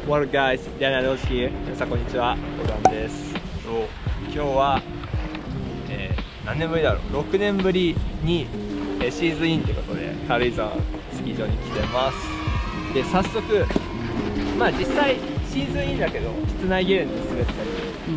What up guys? ダイナローシー。皆さんこんにちは。オガンです。今日は、何年ぶりだろう。6年ぶりに、シーズンインということで軽井沢スキー場に来てます。で、早速、まあ実際シーズンインだけど室内ゲレンデ滑ったり、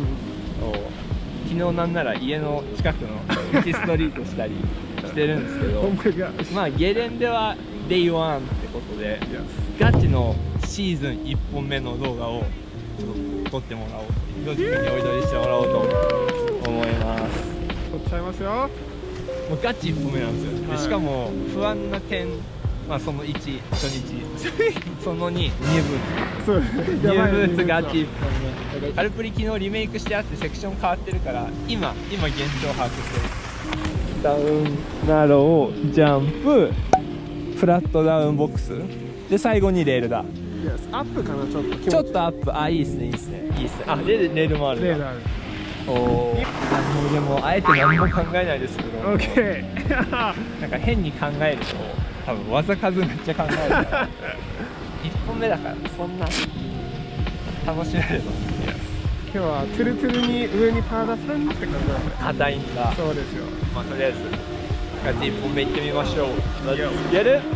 昨日なんなら家の近くの1ストリートしたりしてるんですけど、まあゲレンデは Day1 ってことで、ガチのシーズン1本目の動画をちょっと撮ってもらおう、ひろじくんにお祈りしてもらおうと思います。 撮っちゃいますよ。 もうガチ1本目なんですよ。でしかも不安な点、まあその1、初日その2、ニューブーツガチ1本目。カルプリ昨日リメイクしてあってセクション変わってるから今現状把握してる。ダウンナロージャンプフラットダウンボックスで最後にレールだ。 アップかな、ちょっとアップ。あ、いいっすね、いいっすね、いいっすね。あ、レールもある。 レールある。 おお。もうでもあえて何も考えないですけど、 オッケーなんか変に考えると多分技数めっちゃ考えるから1本目だからそんな楽しめれば。 今日はトゥルトゥルに上にパーダさんって感じなんで硬いんだ。 そうですよ。 まあとりあえずガチ1本目行ってみましょう。やる。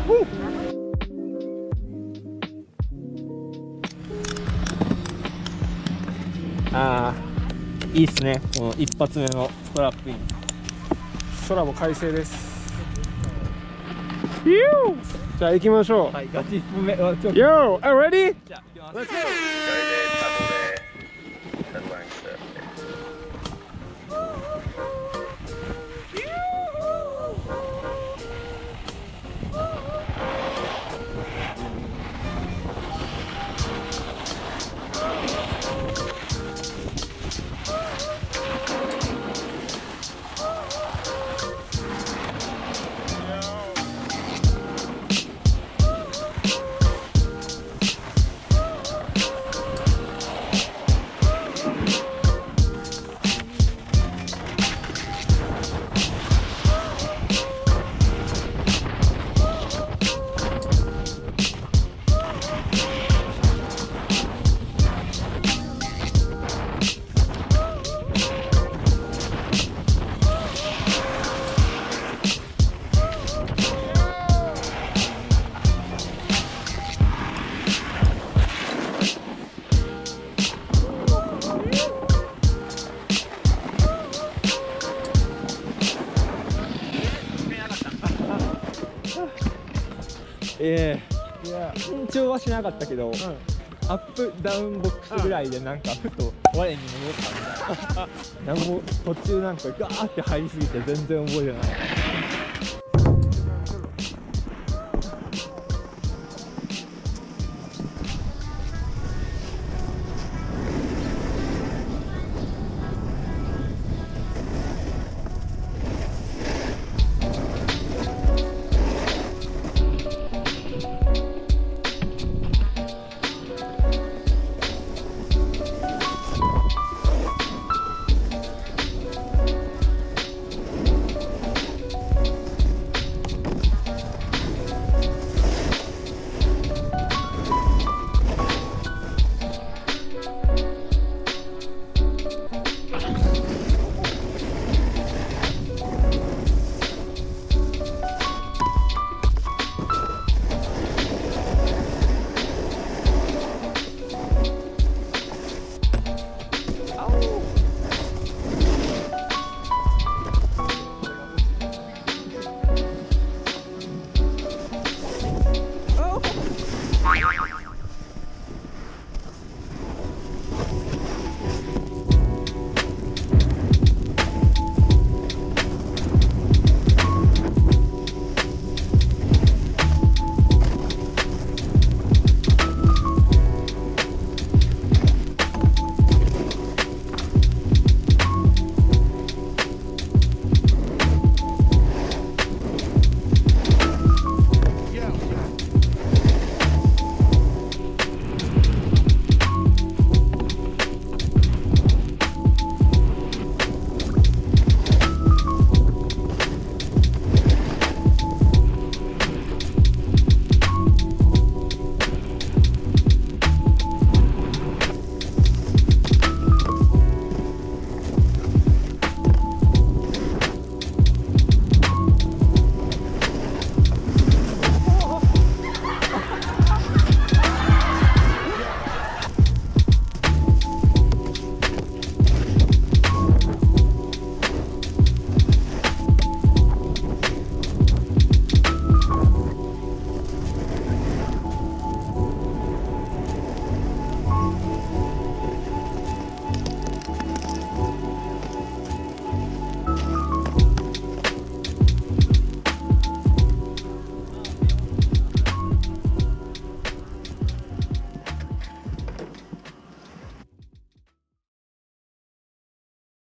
ああ、いいっすね、この一発目のストラップイン。 空も快晴です。じゃあ行きましょう。 はい、ガチ1本目。 Yo, ready? じゃあ行きます。 Let's go! 緊張はしなかったけど、アップダウンボックスぐらいでなんかふと我に戻ったみたいな。なんも途中なんかガーって入りすぎて全然覚えてない。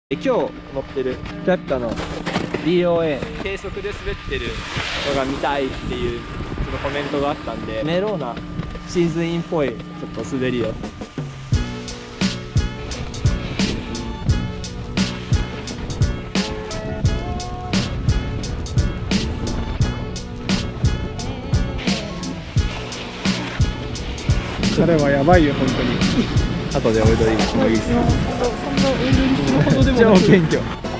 今日乗ってるキャッカの DOA 低速で滑ってるのが見たいっていうちょっとコメントがあったんで、メローなシーズンインっぽいちょっと滑りを。 彼はやばいよ本当に。 後で追い取りもいいです。 そんな追い取りするほどでも超なく謙虚。